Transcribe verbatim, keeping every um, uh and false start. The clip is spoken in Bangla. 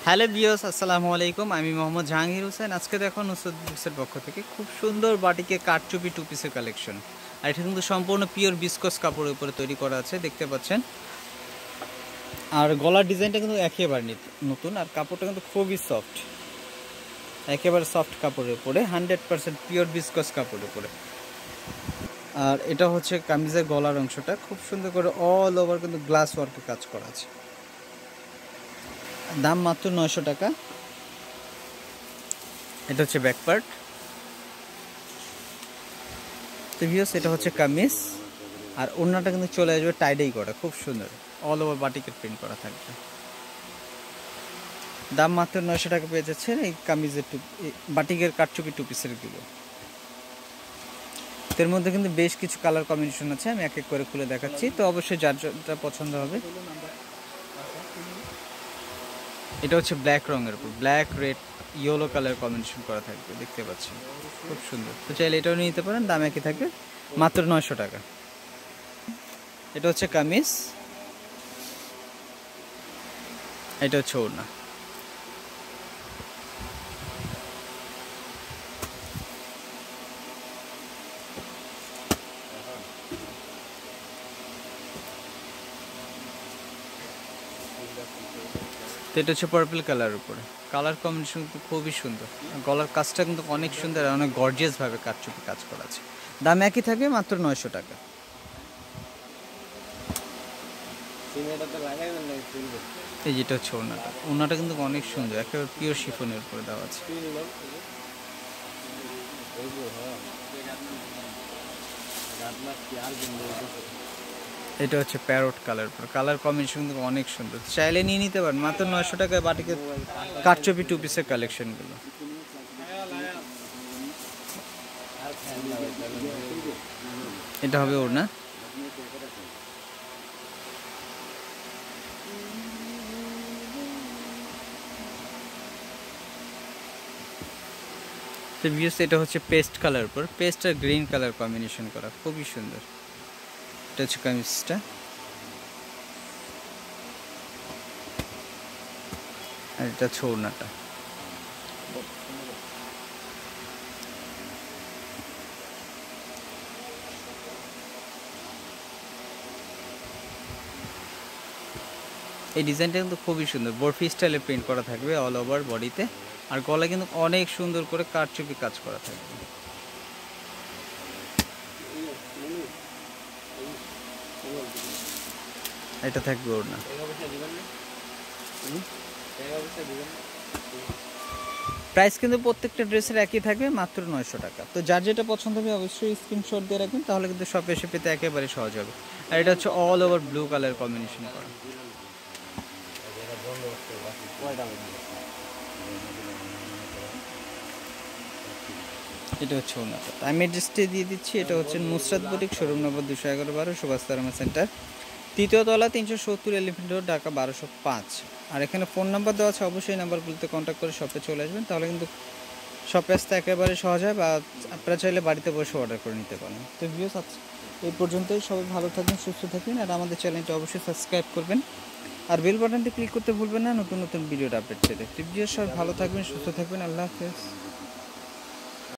হ্যালো ভিউয়ার্স, আসসালামু আলাইকুম। আমি মোহাম্মদ জাহাঙ্গীর হোসেন। আজকে দেখো নুসরাত বুকসের পক্ষ থেকে খুব সুন্দর বাটিকে কারচুপি টু পিসের কালেকশন। আর এটা কিন্তু সম্পূর্ণ পিওর বিসকস কাপড়ের উপরে তৈরি করা আছে, দেখতে পাচ্ছেন। আর গলার ডিজাইনটা কিন্তু একেবারে নতুন, আর কাপড়টা কিন্তু খুবই সফট, একেবারে সফট কাপড়ের উপরে, হান্ড্রেড পার্সেন্ট পিওর বিসকস কাপড়ের উপরে। আর এটা হচ্ছে কামিজের গলার অংশটা, খুব সুন্দর করে অল ওভার কিন্তু গ্লাস ওয়ার্কে কাজ করা আছে। দাম মাত্র নয়শো টাকা। এটা হচ্ছে ব্যাক পার্ট। তো ভিউয়ার্স, এটা হচ্ছে কামিজ, আর ওড়নাটা কিন্তু চলে আসবে টাইডাই করা, খুব সুন্দর অল ওভার বাটিকের প্রিন্ট করা থাকবে। দাম মাত্র নয়শো টাকা পেয়ে যাচ্ছে এই কামিজের টু বাটিকের কারচুপি টু পিসের গুলো। এর মধ্যে কিন্তু বেশ কিছু কালার কম্বিনেশন আছে, আমি এক এক করে খুলে দেখাচ্ছি। তো অবশ্যই যার যেটা পছন্দ হবে। এটা হচ্ছে ব্ল্যাক রঙের উপর black red yellow colour combination করা থাকবে, দেখতে পাচ্ছেন, খুব সুন্দর। তো চাইলে এটাও নিতে পারেন, দাম একই থাকবে, মাত্র নয়শো টাকা। এটা হচ্ছে কামিজ, এটা হচ্ছে ওড়না। তো এটা হচ্ছে পার্পল কালার উপরে, কালার কম্বিনেশন কিন্তু খুবই সুন্দর। গলার কাজটা কিন্তু অনেক সুন্দর, আর অনেক গর্জিয়াস ভাবে কারচুপি কাজ করা আছে। দাম একই থাকবে, মাত্র নয়শো টাকা। এই যেটা হচ্ছে ওড়নাটা, ওড়নাটা কিন্তু অনেক সুন্দর, একেবারে পিওর শিফনের উপরে দেওয়া আছে। এটা হচ্ছে প্যারট কালার উপর, কালার কম্বিনেশন কিন্তু অনেক সুন্দর, চাইলে নিয়ে নিতে পারেন, মাত্র নয়শো টাকায় বাটিকে কারচুপি টু পিসের কালেকশনগুলো। এটা হবে ওড়না। তো ভিউয়ার্স, এটা হচ্ছে পেস্ট কালার উপর, পেস্ট আর গ্রিন কালার কম্বিনেশন করা, খুবই সুন্দর। এটা হচ্ছে কামিজটা। আর এটা হচ্ছে ওড়নাটা। এই ডিজাইনটা কিন্তু খুবই সুন্দর, বরফি স্টাইলে প্রিন্ট করা থাকবে অল ওভার বডিতে, আর গলায় কিন্তু অনেক সুন্দর করে কারচুপি কাজ করা থাকবে। এটা থাকবে ওড়না। প্রাইস কিন্তু প্রত্যেকটা ড্রেসের একই থাকবে, মাত্র নয়শো টাকা। তো যার যেটা পছন্দ হবে অবশ্যই স্ক্রিনশট দিয়ে রাখবেন, তাহলে কিন্তু শপে এসে পেতে একেবারে সহজ হবে। আর এটা হচ্ছে all over blue colour combination করা। এটা হচ্ছে ওড়নাটা। আমি অ্যাড্রেসটি দিয়ে দিচ্ছি, এটা হচ্ছে নুসরাত বুটিক, শোরুম নম্বর দুশো এগারো বারো, সুভাষ তারামা সেন্টার, তৃতীয় তলা, তিনশো সত্তর এলিফেন্ট রোড, ঢাকা বারোশো পাঁচ। আর এখানে ফোন নাম্বার দেওয়া আছে, অবশ্যই এই নাম্বারগুলোতে কন্ট্যাক্ট করে শপে চলে আসবেন, তাহলে কিন্তু শপে আসতে একেবারে সহজ হয়, বা আপনারা চাইলে বাড়িতে বসে অর্ডার করে নিতে পারেন। তো ভিউয়ার্স, আচ্ছা এই পর্যন্তই। সবাই ভালো থাকবেন, সুস্থ থাকবেন, আর আমাদের চ্যানেলটা অবশ্যই সাবস্ক্রাইব করবেন, আর বেল বাটনটি ক্লিক করতে ভুলবেন না নতুন নতুন ভিডিওর আপডেট পেতে। তো ভিউয়ার্স, সবাই ভালো থাকবেন, সুস্থ থাকবেন, আল্লাহ হাফেজ।